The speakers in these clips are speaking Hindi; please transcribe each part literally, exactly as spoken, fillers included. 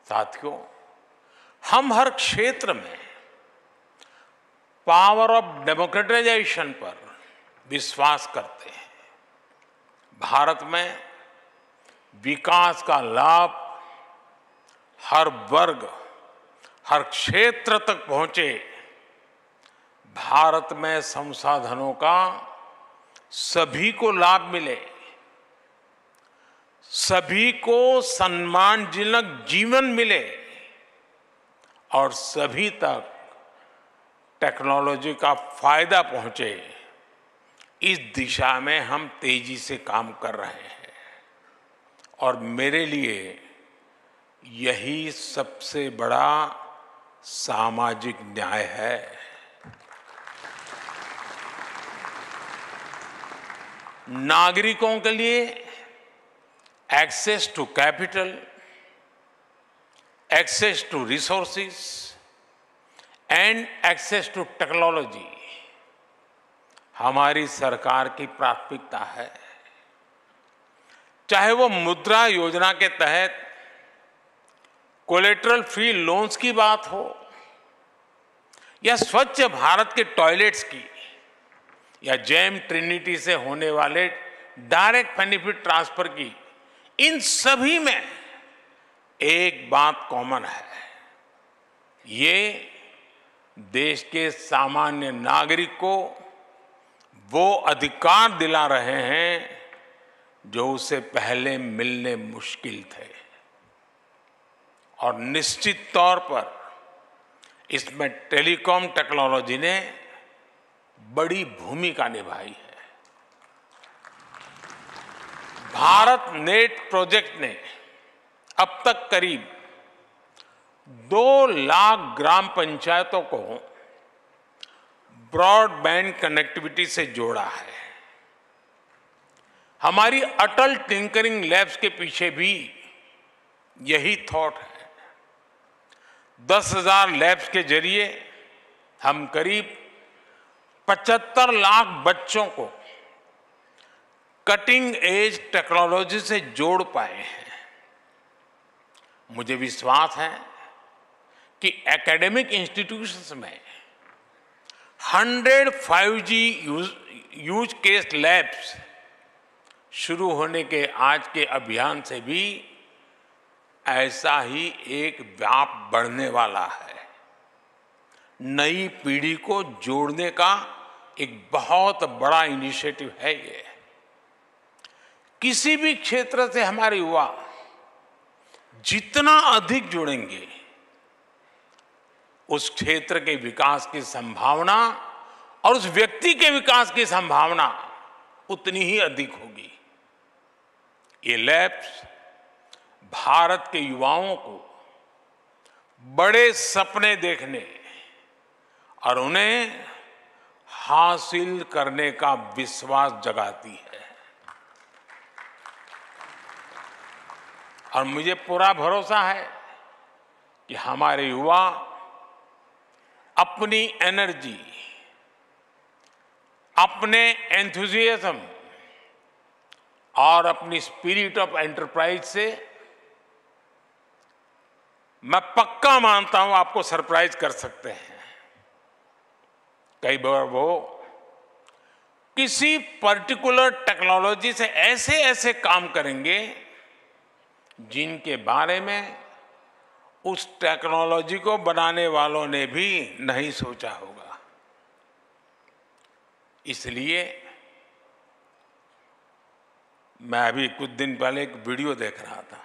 साथियों, हम हर क्षेत्र में पावर ऑफ डेमोक्रेटाइजेशन पर विश्वास करते हैं। भारत में विकास का लाभ हर वर्ग, हर क्षेत्र तक पहुंचे। भारत में संसाधनों का सभी को लाभ मिले, सभी को सम्मानजनक जीवन मिले और सभी तक टेक्नोलॉजी का फायदा पहुंचे, इस दिशा में हम तेजी से काम कर रहे हैं। और मेरे लिए यही सबसे बड़ा सामाजिक न्याय है। नागरिकों के लिए access to capital, access to resources and access to technology हमारी सरकार की प्राथमिकता है। चाहे वो मुद्रा योजना के तहत कोलेटरल फ्री लोन्स की बात हो, या स्वच्छ भारत के टॉयलेट्स की, या जेम ट्रिनिटी से होने वाले डायरेक्ट बेनिफिट ट्रांसफर की, इन सभी में एक बात कॉमन है। ये देश के सामान्य नागरिक को वो अधिकार दिला रहे हैं जो उसे पहले मिलने मुश्किल थे। और निश्चित तौर पर इसमें टेलीकॉम टेक्नोलॉजी ने बड़ी भूमिका निभाई है। भारत नेट प्रोजेक्ट ने अब तक करीब दो लाख ग्राम पंचायतों को ब्रॉडबैंड कनेक्टिविटी से जोड़ा है। हमारी अटल टिंकरिंग लैब्स के पीछे भी यही थॉट है। दस हजार लैब्स के जरिए हम करीब पचहत्तर लाख बच्चों को कटिंग एज टेक्नोलॉजी से जोड़ पाए हैं। मुझे विश्वास है कि एकेडमिक इंस्टीट्यूशंस में hundred five G use use case labs शुरू होने के आज के अभियान से भी ऐसा ही एक व्याप बढ़ने वाला है। नई पीढ़ी को जोड़ने का एक बहुत बड़ा इनिशिएटिव है ये। किसी भी क्षेत्र से हमारे युवा जितना अधिक जुड़ेंगे, उस क्षेत्र के विकास की संभावना और उस व्यक्ति के विकास की संभावना उतनी ही अधिक होगी। ये लैब्स भारत के युवाओं को बड़े सपने देखने और उन्हें हासिल करने का विश्वास जगाती है। और मुझे पूरा भरोसा है कि हमारे युवा अपनी एनर्जी, अपने एंथुजियाज्म और अपनी स्पिरिट ऑफ एंटरप्राइज से मैं पक्का मानता हूं आपको सरप्राइज कर सकते हैं। कई बार वो किसी पर्टिकुलर टेक्नोलॉजी से ऐसे ऐसे काम करेंगे जिनके बारे में उस टेक्नोलॉजी को बनाने वालों ने भी नहीं सोचा होगा। इसलिए मैं अभी कुछ दिन पहले एक वीडियो देख रहा था।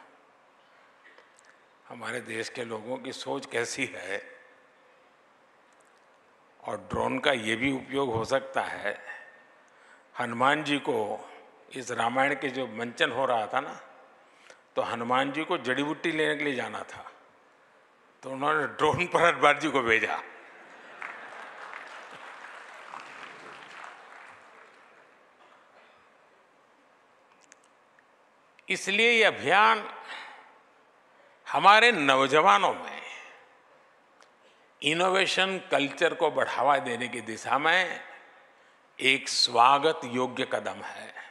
हमारे देश के लोगों की सोच कैसी है, और ड्रोन का ये भी उपयोग हो सकता है। हनुमान जी को इस रामायण के जो मंचन हो रहा था ना, तो हनुमान जी को जड़ी बूटी लेने के लिए जाना था, तो उन्होंने ड्रोन पर हनुमान जी को भेजा। इसलिए ये अभियान हमारे नौजवानों में इनोवेशन कल्चर को बढ़ावा देने की दिशा में एक स्वागत योग्य कदम है।